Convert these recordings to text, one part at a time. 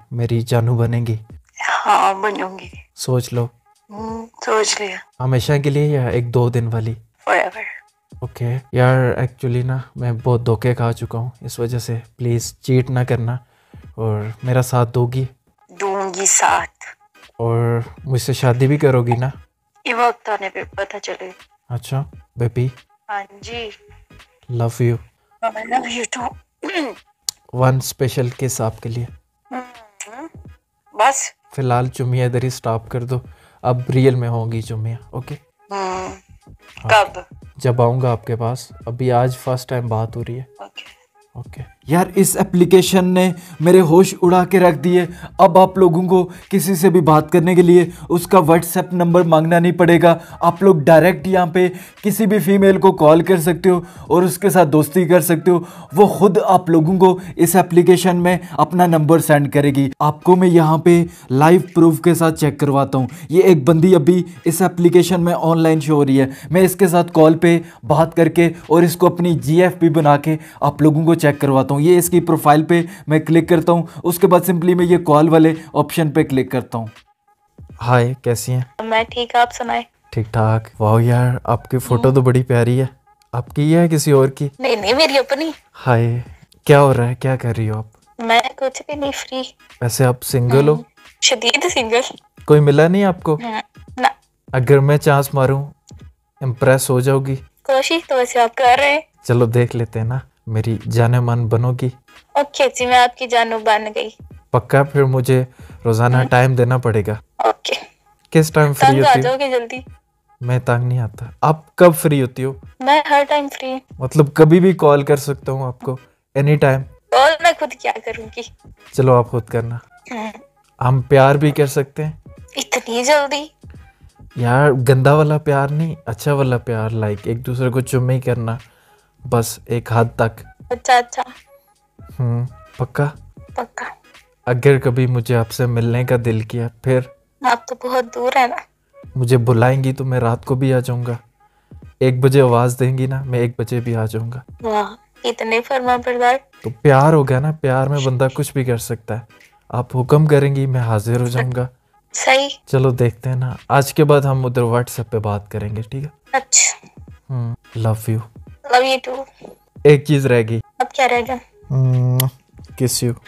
मेरी जानू बनेंगी? हाँ बनूंगी। सोच लो। सोच लिया। हमेशा के लिए या 1-2 दिन वाली? Forever। ओके यार, एक्चुअली ना मैं बहुत धोखे खा चुका हूँ, इस वजह से प्लीज़ चीट ना करना और मेरा साथ दोगी दूंगी साथ। और मुझसे शादी भी करोगी ना? ये वक्त आने पे पता चले। अच्छा बेबी, हाँ जी। Love you. I love you too। One special kiss आपके लिए। बस। फिलहाल चुम्मिया इधर ही स्टॉप कर दो, अब रियल में होंगी चुम्मिया। ओके कब? जब आऊँगा आपके पास। अभी आज फर्स्ट टाइम बात हो रही है। ओके। यार इस एप्लीकेशन ने मेरे होश उड़ा के रख दिए। अब आप लोगों को किसी से भी बात करने के लिए उसका व्हाट्सएप नंबर मांगना नहीं पड़ेगा। आप लोग डायरेक्ट यहाँ पे किसी भी फीमेल को कॉल कर सकते हो और उसके साथ दोस्ती कर सकते हो। वो खुद आप लोगों को इस एप्लीकेशन में अपना नंबर सेंड करेगी। आपको मैं यहाँ पे लाइव प्रूफ के साथ चेक करवाता हूँ। ये एक बंदी अभी इस एप्लीकेशन में ऑनलाइन शो हो रही है। मैं इसके साथ कॉल पे बात करके और इसको अपनी GF भी बना के आप लोगों को चेक करवाता हूँ। ये इसकी प्रोफाइल पे मैं क्लिक करता हूँ, उसके बाद सिंपली मैं ये कॉल वाले ऑप्शन पे क्लिक करता हूँ। हाय, कैसी हैं? मैं ठीक, आप सुनाए? ठीक ठाक। वाह यार, आपकी फोटो तो बड़ी प्यारी है। आपकी है किसी और की? नहीं नहीं, मेरी अपनी। हाय, क्या हो रहा है, क्या कर रही हो आप? मैं कुछ भी नहीं, फ्री। वैसे आप सिंगल हो? शदीद सिंगल। कोई मिला नहीं आपको? ना। अगर मैं चांस मारूं, इम्प्रेस हो जाओगी? कोशिश तो वैसे आप कर रहे हैं। चलो देख लेते हैं ना, मेरी जाने मन बनोगी? ओके जी, मैं आपकी जानू बन गई। पक्का? फिर मुझे रोजाना टाइम देना पड़ेगा। ओके। किस टाइम फ्री तंग आ होती हो? जाओगे जल्दी। मैं तंग नहीं आता। आप कब फ्री होती हो? मैं हर टाइम फ्री। मतलब कभी भी कॉल कर सकता हूँ आपको, एनी टाइम? कॉल मैं खुद क्या करूंगी। चलो आप खुद करना। हम प्यार भी कर सकते हैं? इतनी जल्दी? यार गंदा वाला प्यार नहीं, अच्छा वाला प्यार, लाइक एक दूसरे को चुम्मे ही करना, बस एक हद तक। अच्छा अच्छा। पक्का? पक्का। अगर कभी मुझे आपसे मिलने का दिल किया फिर? आप तो बहुत दूर है ना। मुझे बुलाएंगी तो मैं रात को भी आ जाऊंगा। 1 बजे आवाज देंगी ना, मैं 1 बजे भी आ जाऊंगा। वाह, इतने फरमा बरदार। तो प्यार हो गया ना, प्यार में बंदा कुछ भी कर सकता है। आप हुक्म करेंगी, मैं हाजिर हो जाऊंगा। सही। चलो देखते हैं ना, आज के बाद हम उधर व्हाट्सएप पे बात करेंगे, ठीक है? अच्छा। Love you. Love you too. एक चीज रह गई। अब क्या रहेगा? किस यू।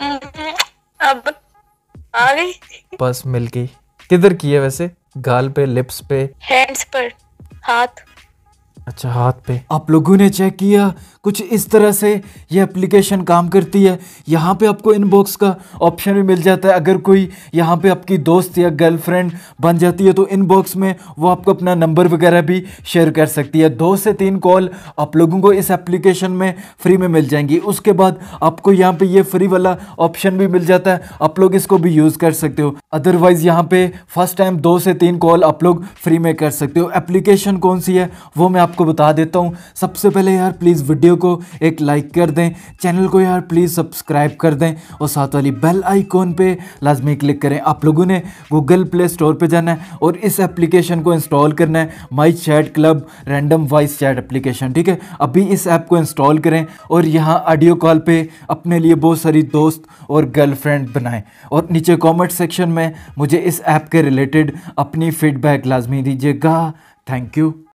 अब आ गई। बस मिल गई। किधर की है वैसे? गाल पे, लिप्स पे? हैंड्स पर। हाथ। अच्छा, हाथ पे। आप लोगों ने चेक किया कुछ इस तरह से ये एप्लीकेशन काम करती है। यहाँ पे आपको इनबॉक्स का ऑप्शन भी मिल जाता है। अगर कोई यहाँ पे आपकी दोस्त या गर्लफ्रेंड बन जाती है तो इनबॉक्स में वो आपको अपना नंबर वगैरह भी शेयर कर सकती है। 2 से 3 कॉल आप लोगों को इस एप्लीकेशन में फ्री में मिल जाएंगी। उसके बाद आपको यहाँ पे ये फ्री वाला ऑप्शन भी मिल जाता है, आप लोग इसको भी यूज़ कर सकते हो। अदरवाइज़ यहाँ पे फर्स्ट टाइम 2 से 3 कॉल आप लोग फ्री में कर सकते हो। एप्लीकेशन कौन सी है वो मैं आपको बता देता हूँ। सबसे पहले यार प्लीज़ वीडियो को एक लाइक कर दें, चैनल को यार प्लीज़ सब्सक्राइब कर दें और साथ वाली बेल आइकॉन पे लाजमी क्लिक करें। आप लोगों ने गूगल प्ले स्टोर पे जाना है और इस एप्लीकेशन को इंस्टॉल करना है, my chat club random voice chat application, ठीक है? अभी इस ऐप को इंस्टॉल करें और यहाँ ऑडियो कॉल पे अपने लिए बहुत सारी दोस्त और गर्लफ्रेंड बनाएं और नीचे कमेंट सेक्शन में मुझे इस ऐप के रिलेटेड अपनी फीडबैक लाजमी दीजिएगा। Thank you.